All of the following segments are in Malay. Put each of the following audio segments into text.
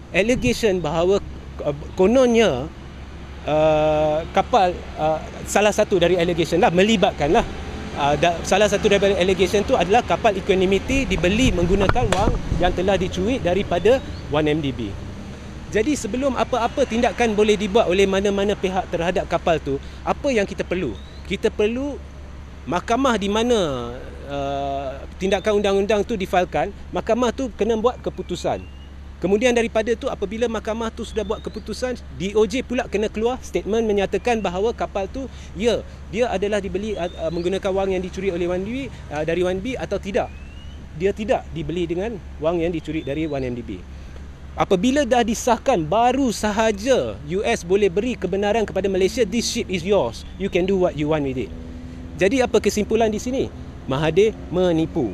allegation bahawa kononnya kapal, salah satu dari allegation lah, melibatkan lah, salah satu dari allegation tu adalah kapal Equanimity dibeli menggunakan wang yang telah dicuri daripada 1MDB. Jadi sebelum apa-apa tindakan boleh dibuat oleh mana-mana pihak terhadap kapal tu, apa yang kita perlu? Kita perlu mahkamah di mana tindakan undang-undang tu difailkan, mahkamah tu kena buat keputusan. Kemudian daripada tu, apabila mahkamah tu sudah buat keputusan, DOJ pula kena keluar statement menyatakan bahawa kapal tu, ya, dia adalah dibeli menggunakan wang yang dicuri oleh 1MDB, dari 1B atau tidak. Dia tidak dibeli dengan wang yang dicuri dari 1MDB. Apabila dah disahkan, baru sahaja US boleh beri kebenaran kepada Malaysia, this ship is yours, you can do what you want with it. Jadi apa kesimpulan di sini? Mahathir menipu.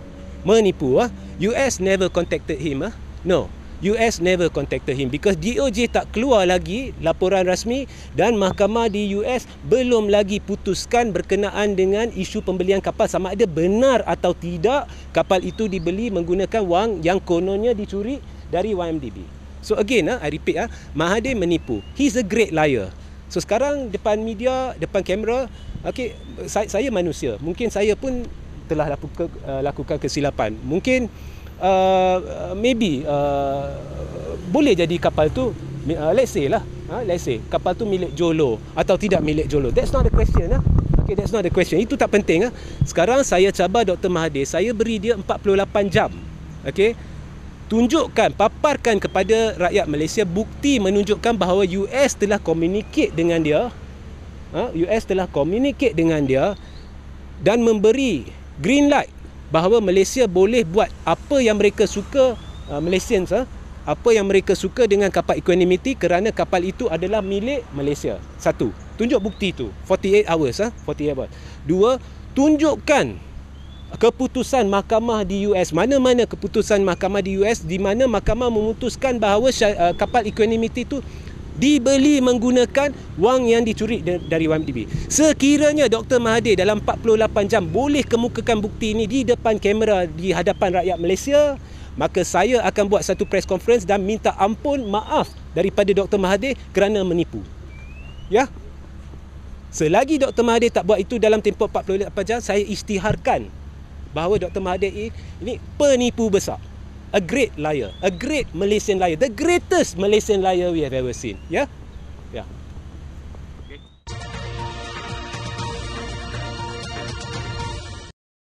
US never contacted him. No, US never contacted him because DOJ tak keluar lagi laporan rasmi dan mahkamah di US belum lagi putuskan berkenaan dengan isu pembelian kapal, sama ada benar atau tidak kapal itu dibeli menggunakan wang yang kononnya dicuri dari 1MDB. So again, I repeat, Mahathir menipu. He's a great liar. So sekarang depan media, depan kamera, okay, saya manusia. Mungkin saya pun telah lakukan kesilapan. Mungkin maybe boleh jadi kapal tu, let's say kapal tu milik Jolo atau tidak milik Jolo. That's not the question. Okay, that's not the question. Itu tak penting. Sekarang saya cabar Dr. Mahathir. Saya beri dia 48 jam. Okay, tunjukkan, paparkan kepada rakyat Malaysia bukti menunjukkan bahawa US telah communicate dengan dia, dan memberi green light bahawa Malaysia boleh buat apa yang mereka suka, Malaysians, apa yang mereka suka dengan kapal Equanimity kerana kapal itu adalah milik Malaysia. Satu, tunjuk bukti itu 48 hours. 48 hours. Dua, tunjukkan keputusan mahkamah di US, mana-mana keputusan mahkamah di US di mana mahkamah memutuskan bahawa kapal Equanimity itu dibeli menggunakan wang yang dicuri dari 1MDB. Sekiranya Dr. Mahathir dalam 48 jam boleh kemukakan bukti ini di depan kamera di hadapan rakyat Malaysia, maka saya akan buat satu press conference dan minta ampun, maaf daripada Dr. Mahathir kerana menipu. Ya. Selagi Dr. Mahathir tak buat itu dalam tempoh 48 jam, saya isytiharkan bahawa Dr. Mahathir ini penipu besar. A great liar, a great Malaysian liar, the greatest Malaysian liar we have ever seen. Ya.